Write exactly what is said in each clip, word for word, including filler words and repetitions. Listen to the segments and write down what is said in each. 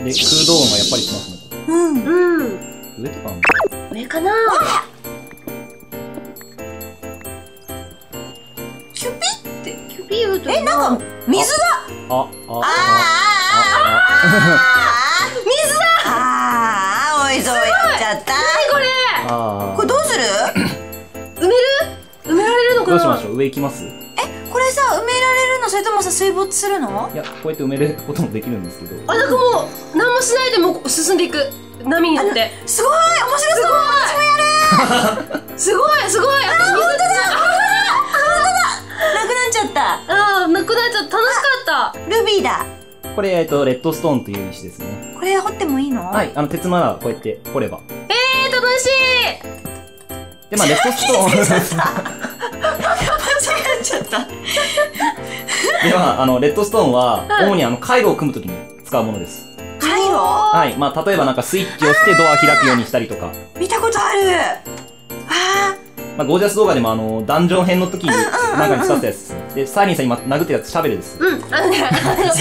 空洞音がやっぱりしますね。 うんうん。 上とかなんだ。 上かな。 キュピってキュピーと。 え、なんか水だ。 あ、あ、あ、あ、 水だ。ああ、おいそうやっちゃった。 何これ。 これどうする？ 埋める？埋められるのかな。 どうしましょう。上行きます？ え、これさ埋められるの、それともさ水没するの？ いや、こうやって埋めることもできるんですけど。 あ、なんかもう何もしないでも進んでいく。波に乗って。 すごい面白そう。私もやる。 すごいすごい。あ、本当だ。 なくなっちゃった。 ああ、なくなっちゃった。楽しかった。 ルビーだ。 これ、えっと、レッドストーンという石ですね。 これ掘ってもいいの？ はい、あの、鉄ならこうやって掘れば。 えー、楽しい。 で、まあ、レッドストーン。 間違えちゃった。 では、あの、レッドストーンは、主にあの、回路を組むときに使うものです。 回路？ はい、まあ、例えばなんかスイッチを押してドア開くようにしたりとか。 見たことある。あまあ、ゴージャス動画でもあの、ダンジョン編の時になんかに使ったやつですね。で、サーリンさん今殴ってるやつシャベルです。 うん、あのね、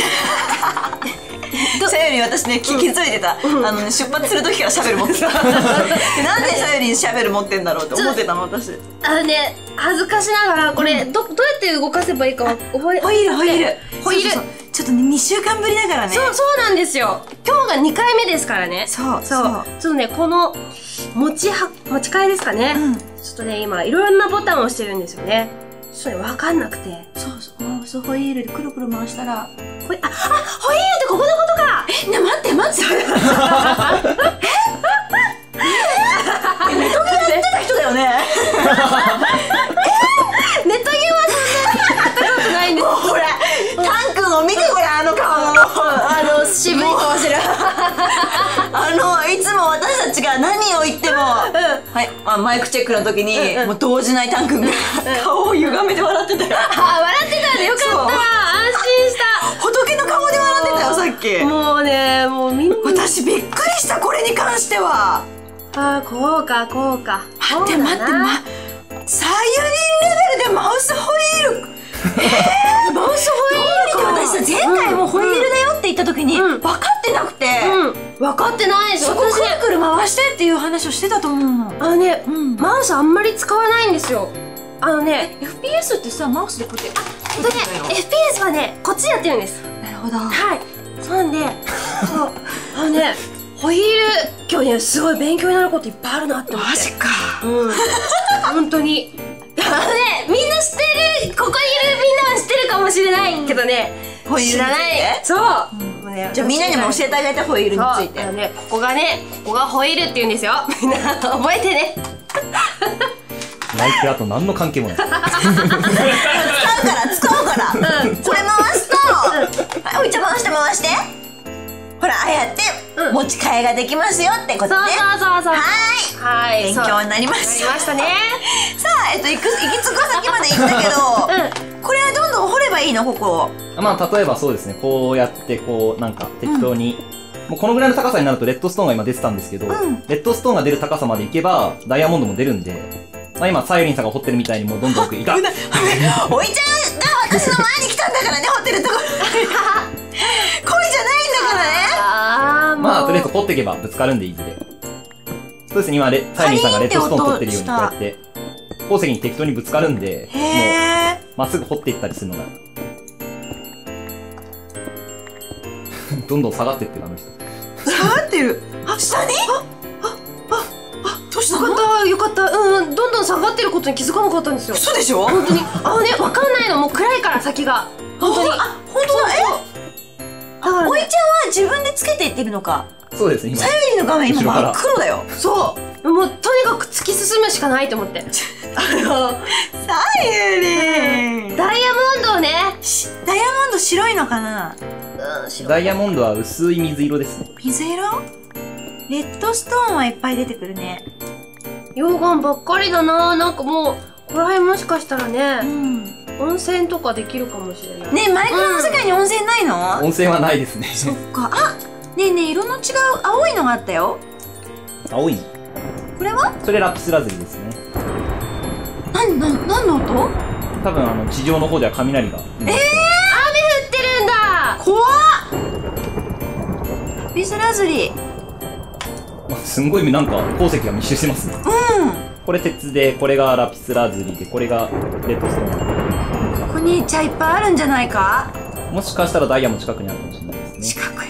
さよりん私ね、気づいてた。あのね、出発する時からシャベル持ってた。なんでさよりんシャベル持ってんだろうって思ってたの、私。 あのね、恥ずかしながら、これ、ど、どうやって動かせばいいか、覚え、 ホイール、ホイール。 ホイール。 ちょっとね、にしゅうかんぶりだからね。 そう、そうなんですよ。今日がにかいめですからね。 そう、 そう。ちょっとね、この、持ちは、持ち替えですかね。ちょっとね、今、いろんなボタンを押してるんですよね。ちょっとね、わかんなくて。 そうそう、そう、ホイールでくるくる回したら、 ほい、あ、あ、ホイールってここのことか。 え、ね、待って、待って。ええネットゲーやってた人だよね。 ネットゲーはそんなにやったことないんです。 ほら、タン君を見てごらん、あの顔。 あの、渋い顔してる。 あの、いつも私たちが何を言っても、はい、まあ、マイクチェックの時に、もう動じないタン君が顔を歪めて笑ってたよ。 あ、笑ってたんでよかった。安心した。 仏の顔で笑ってたよ、さっき。 もうね、もうみんな。 私びっくりした、これに関しては。 ああ、こうか、こうか。 待って待って、ま、サユリンレベルでマウスホイール。えー、マウスホイールか。私さ、前回もホイールだよって言った時に、分かってなくて。 うん。分かってないでしょ。 そこくるくる回してっていう話をしてたと思うの。 あのね、マウスあんまり使わないんですよ。あのね、 エフピーエス ってさ、マウスでこうやって。あ、 えっとね、エフピーエス はね、こっちでやってるんです。 なるほど。 はい。そうなんで、そう、あのね、ホイール、今日ね、すごい勉強になることいっぱいあるなって思って。 マジか。 うん。本当に。あのね、みんな知ってる、ここにいるみんなは知ってるかもしれないけどね、 ホイール知らない。そう。 じゃあみんなにも教えてあげて、ホイールについて。 あのね、ここがね、ここがホイールって言うんですよ。みんな、覚えてね。 マイクラと何の関係もない。 使うから使うから、これ回すと、はい、おいちゃん回して回して、ほら、ああやって持ち替えができますよってことね。 そうそうそうそう。 はーい、 勉強になりました。 なりましたね。 さあ、えっと行く行き着く先まで行ったけど、これはどんどん掘ればいいの、ここ。 まあ、例えばそうですね、こうやってこう、なんか適当に、もうこのぐらいの高さになるとレッドストーンが今出てたんですけど、レッドストーンが出る高さまでいけばダイヤモンドも出るんで、まあ今サユリンさんが掘ってるみたいにもうどんどん奥いか。 おいちゃんが私の前に来たんだからね、掘ってるところ。恋じゃないんだからね。 あー、 まあとりあえず掘っていけばぶつかるんでいずれ。そうですね、今レサユリンさんがレッドストーン取ってるようにこうやって鉱石に適当にぶつかるんで、もうまっすぐ掘っていったりするのがどんどん下がってってる、あの人。 下がってる。あ、下に？あ、あ、あ、あ、どうしたの？ よかった、よかった。うん、どんどん下がってることに気づかなかったんですよ。 嘘でしょ？ 本当に。あのね、わかんないの。もう暗いから先が。本当に。 あ、本当だ。え？だから、おいちゃんは自分でつけていってるのか。 そうですね、今。 サユリンの画面今真っ黒だよ。 そう。もうとにかく突き進むしかないと思って。あの、 サユリン。 ダイヤモンドをね。 ダイヤモンド白いのかな？ ダイヤモンドは薄い水色ですね。 水色？レッドストーンはいっぱい出てくるね。 溶岩ばっかりだな。なんかもう、こら辺もしかしたらね、うん、温泉とかできるかもしれない。 ねえ、マイクラの世界に温泉ないの？ 温泉はないですね。 そっか。あ、ねえねえ、色の違う青いのがあったよ。 青いの？ これは？ それラピスラズリですね。 な、な、何の音？ 多分あの、地上の方では雷が。 ええー、雨降ってるんだ。 怖っ。 ピスラズリ。 あすんごいなんか鉱石が密集してますね。 うん。 これ鉄で、これがラピスラズリで、これがレッドストーン。 ここに茶いっぱいあるんじゃないか。 もしかしたらダイヤも近くにあるかもしれないですね。 近くに。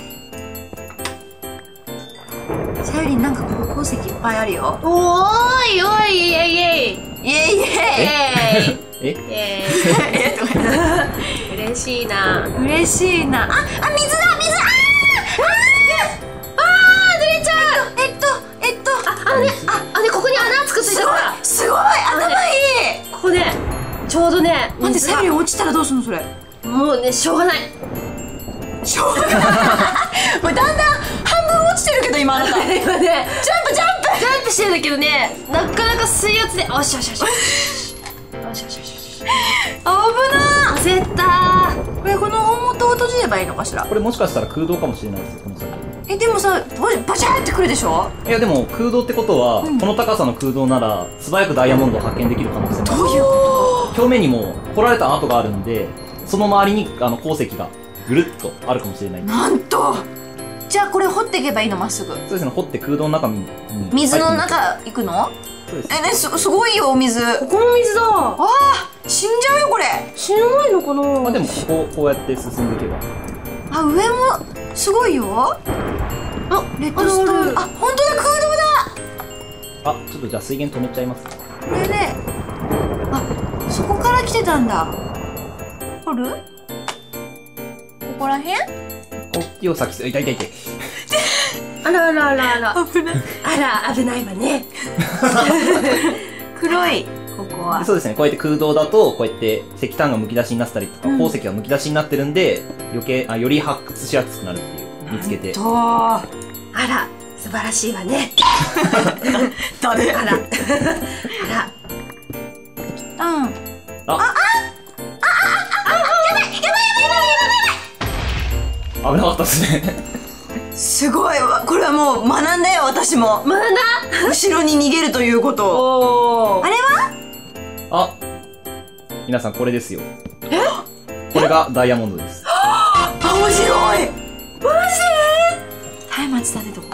さゆりん、なんかここ鉱石いっぱいあるよ。 おーいおいイエイイエイイエイイエイ。 イエイえイエイえとか嬉しいな。 嬉しいな。あ、あ、水だ、水。ああー出れちゃう。 ーえっと、えっと、 ああのねああねここに穴作っといすごいたから。 すごい頭いい。 ここねちょうどね待って、さゆりん落ちたらどうすんのそれ。 もうねしょうがない。 しょうがない。もうだんだん半分落ちてるけど今あなた。ジャンプジャンプ。 今ねジャンプしてるんだけどねなかなか水圧でおしよしよしよしよしよしよし危な焦ったー。これこの大元を閉じればいいのかしら。 これもしかしたら空洞かもしれないですよ、この先。 え、でもさ、ババシャーってくるでしょ。 いやでも空洞ってことは、 うんこの高さの空洞なら素早くダイヤモンドを発見できる可能性もある。 どういうこ表面にも掘られた跡があるんで、その周りにあの鉱石がぐるっとあるかもしれない。 と。なんと。じゃあこれ掘っていけばいいの、まっすぐ。 そうですね、掘って空洞の中に水の入ってみて。 中行くの？ そうです。 え、ね、すすごいよお水。あここも水だ。 あ、死んじゃうよこれ。 死なないのかな。 まあでもこここうやって進んでいけば。 あ、上もすごいよ。 あレッドストーン。 あるあるあ、本当だ、空洞だ。 あ、ちょっとじゃあ水源止めちゃいます。 これで、あ、そこから来てたんだ。掘る？ここらへん？ おっきいお先す、痛い痛い痛い。 あらあらあらあら危ない。 あら危ないわね。 黒い、ここはで。そうですね、こうやって空洞だと、こうやって石炭がむき出しになってたりとか、 うん鉱石がむき出しになってるんで、余計、あ、より発掘しやすくなるっていう、見つけて。 とあら素晴らしいわね。 誰？ あらあらうん。 あ危なかったですね。 すごいわ、これはもう学んだよ私も。 学んだ。 後ろに逃げるということを。 おあれは？ あ、皆さんこれですよ。え？これがダイヤモンドです。 あ、面白い。マジで？松明立てとこ。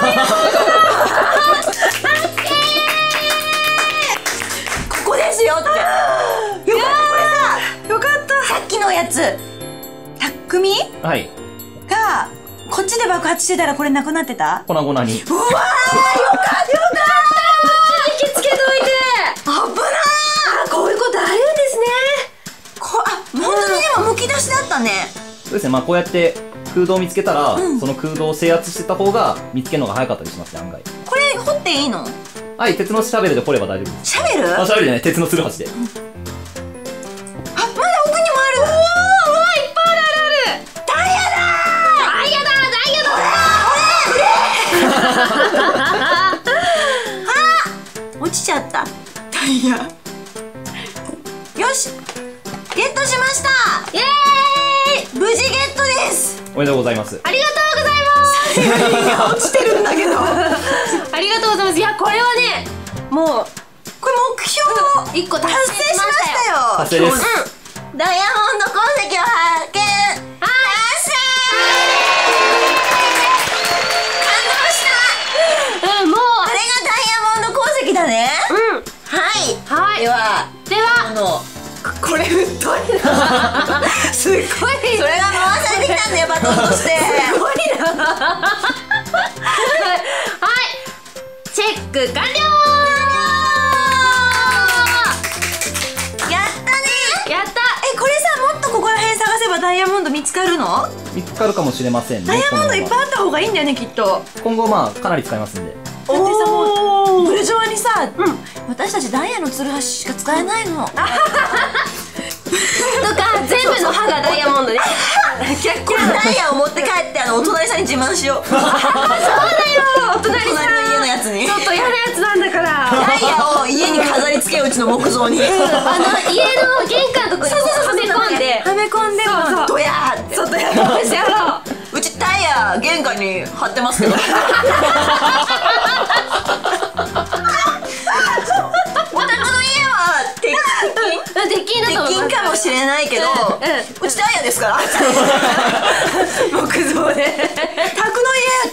ここですよって。よかった、これさ、よかった。さっきのやつ、匠はい。 がこっちで爆発してたらこれなくなってた？ 粉々に。 うわー、よかったよかった。 引きつけといて。 危なー。 あ、こういうことあるんですね。 こあ、本当にでもむき出しだったね。 そうですね、まあこうやって空洞を見つけたら、 うんその空洞を制圧してた方が見つけるのが早かったりしますね、案外。 これ掘っていいの？ はい、鉄のシャベルで掘れば大丈夫です。 シャベル？ あ、シャベルじゃない、鉄のツルハシで。 あ、まだ奥にもある。おー、うわ、いっぱいあるあるある。ダイヤだー。ダイヤだダイヤだ。あ、落ちちゃった。ダイヤ。よし、ゲットしました。イエーイ。無事ゲットです。 おめでとうございます。 ありがとうございます。 落ちてるんだけど。 ありがとうございます。いや、これはね、もうこれ目標一個達成しま達成しましたよ。 したよ。 達成です。 うん。ダイヤモンド鉱石を発見。 はい。 感動した。 うん、もうあれがダイヤモンド鉱石だね。 うん。 はい。 はい。 では、 では、 あの、これ太いな。すっごい。それが回されてきたんだよ、バトンとして。すごいな。 はい。チェック完了。 やったね。 やった。 え、これさ、もっとここら辺探せばダイヤモンド見つかるの？ 見つかるかもしれませんね。 ダイヤモンドいっぱいい。 あった方がいいんだよね、きっと。 今後まあ、かなり使いますんで。 だってさ、もうブルジョワにさ、私たちダイヤのツルハシしか使えないの。 とか全部の歯がダイヤモンドね。 これダイヤを持って帰ってあのお隣さんに自慢しよう。 そうだよ。お隣さん。 隣の家のやつにちょっと嫌なやつなんだから。 ダイヤを家に飾り付けよう、うちの木造に。 あの家の玄関とかにこうはめ込んで。 はめ込んでそうそうドヤーって。 そうだよ。してやろう。 うちダイヤ玄関に貼ってますけど。お宅の家は鉄鉄筋だと思う。 鉄筋かもしれないけど、うちダイヤですから。 木造で。 宅の家は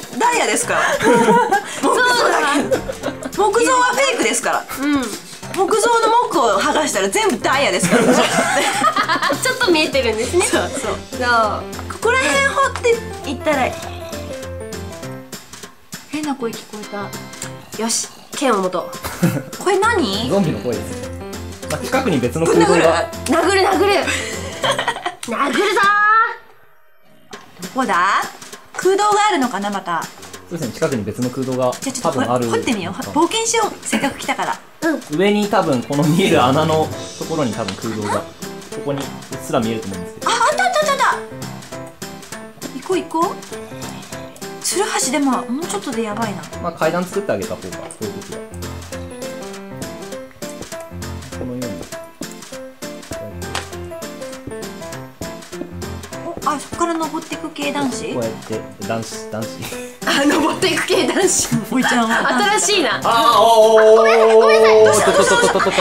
ですから。木造だけど。木造はフェイクですから。うん。木造の木を剥がしたら全部ダイヤですから。ちょっと見えてるんですね。 そうそう。じゃあここら辺掘っていったら変な声聞こえた。 よし、剣を持とう。 これ何？ ゾンビの声ですね。まあ、近くに別の空洞が。 殴る殴る。殴るぞー。どこだ？空洞があるのかなまた。 そうですね、近くに別の空洞が多分ある。 掘ってみよう。冒険しよう。せっかく来たから。 うん。上に多分この見える穴のところに多分空洞がここにうっすら見えると思うんですけど。 あ、あったあったあったあった。行こう行こう。ツルハシでももうちょっとでやばいな。 まあ階段作ってあげた方がこういう時は。このように。 お、あ、そこから登っていく系男子。 こうやって男子男子。 あ、登っていく系男子。 おいちゃん新しいな。 ああ、おお。 ごめんなさいごめんなさい。どうしたどうしたどうしたどうした。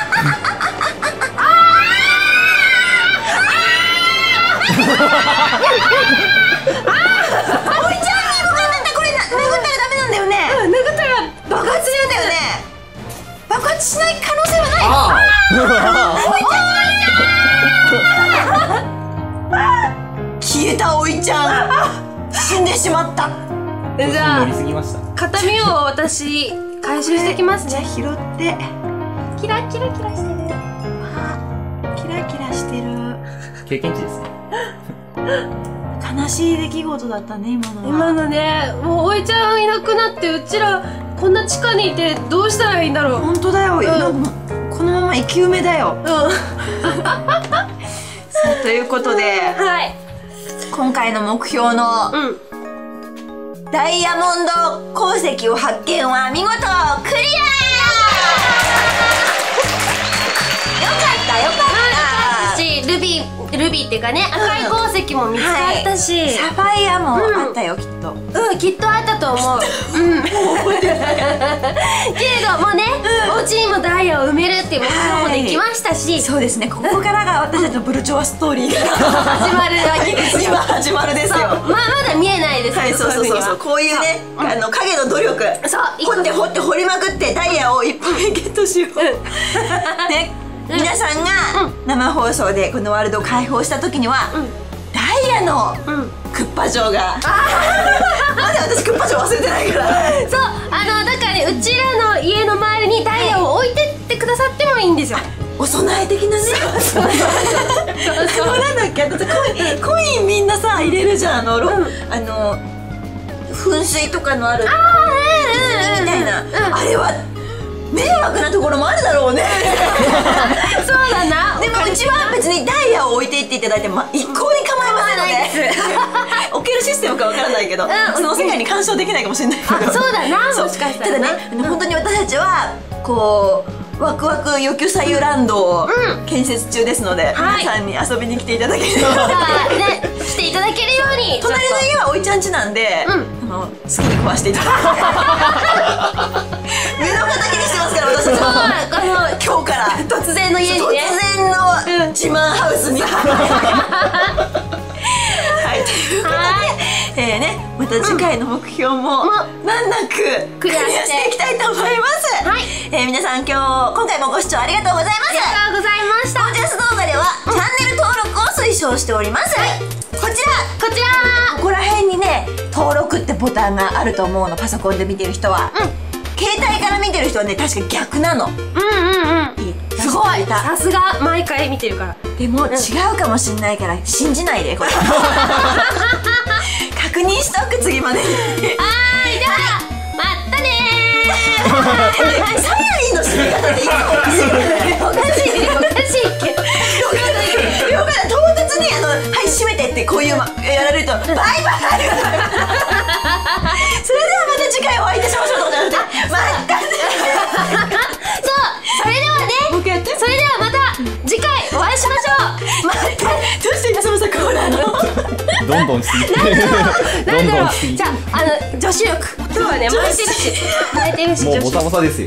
爆発しない可能性はない。消えたおいちゃん。死んでしまった。 じゃあ乗りすぎました。 形見を私回収してきますね。 じゃあ拾ってキラキラキラしてる。キラキラしてる。 経験値ですね。 悲しい出来事だったね今のは。 今のね、もうおいちゃんいなくなってうちらこんな地下にいてどうしたらいいんだろう。 本当だよ、うん、このまま生き埋めだよ。うん、さあということで、 はい、 今回の目標の、うん、ダイヤモンド鉱石を発見は見事クリア。よかったよかったし、ルビールビーっていうかね、赤い鉱石も見つかったし、はい、 サファイアもあったよ、うん、きっと。 うん、きっとあったと思う。うん。けれどもね、うん、お家にもダイヤを埋めるっていう目標もできましたし、はい、 そうですね。ここからが私たちのブルチョワストーリーが始まるわけですよ。 今始まるですよ。まあまだ見えないですけど、はい、 そうそうそうそう。こういうね、うん、あの影の努力。そう。掘って掘って掘りまくってダイヤをいっぱいゲットしよう。うん、ね。皆さんが生放送でこのワールドを開放した時には、うん、ダイヤのクッパ城が、うん、まだ私クッパ城忘れてないからそう、あのだからね、うちらの家の周りにダイヤを置いてってくださってもいいんですよ。 お供え的なね。そうなんだっけ、私コインコインみんなさ入れるじゃん、あの、うん、あの噴水とかのあるみたいな、うん、あれは迷惑なところもあるだろうね。 そうだな。 でもうちは別にダイヤを置いていっていただいて、ま、一向に構いませんので置けるシステムかわからないけど、その世界に干渉できないかもしれないけど。 そうだな、もしかしたら。 ただね、本当に私たちはこうワクワクよきゅさゆランドを建設中ですので、皆さんに遊びに来ていただければ、 来ていただけるように。 隣の家はおいちゃん家なんで、あの好きに壊していただく。目の敵にしてますから私たちは。今日から突然の家にね、 突然の自慢ハウスに。はい、ということで、えーね、また次回の目標も難なくクリアしていきたいと思います。はい、えー、皆さん今日今回もご視聴ありがとうございます。 ありがとうございました。 ゴージャス動画ではチャンネル登録を推奨しております。はい、こちらこちらここら辺にね、登録ってボタンがあると思うの。パソコンで見てる人は、うん、携帯から見てる人はね、確か逆なの。うんうんうん、 すごい、さすが毎回見てるから。 でも違うかもしんないから信じないで、これ確認しとく、次までに。はーい、ではまたねー。サイヤリンの締め方でいいの？ おかしいおかしいけど、 よかった、唐突にあの「はい閉めて」ってこういうやられると「バイバイ」それではまた次回お会いいたしましょうとかじゃなくて、またね。 そう、それではね、それではまた次回お会いしましょう。 また、どうして稲妻さんこうなの？ どんどんしすぎて、 なんだろう、じゃあ、あの女子力今日はね、巻いてるし巻いてるし、 もうボサボサですよ。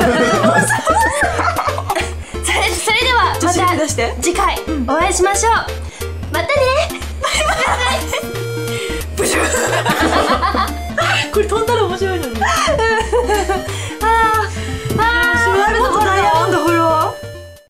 それそれではまた次回お会いしましょう。またね。バイバイ。ブシュー。 これ飛んだら面白いのに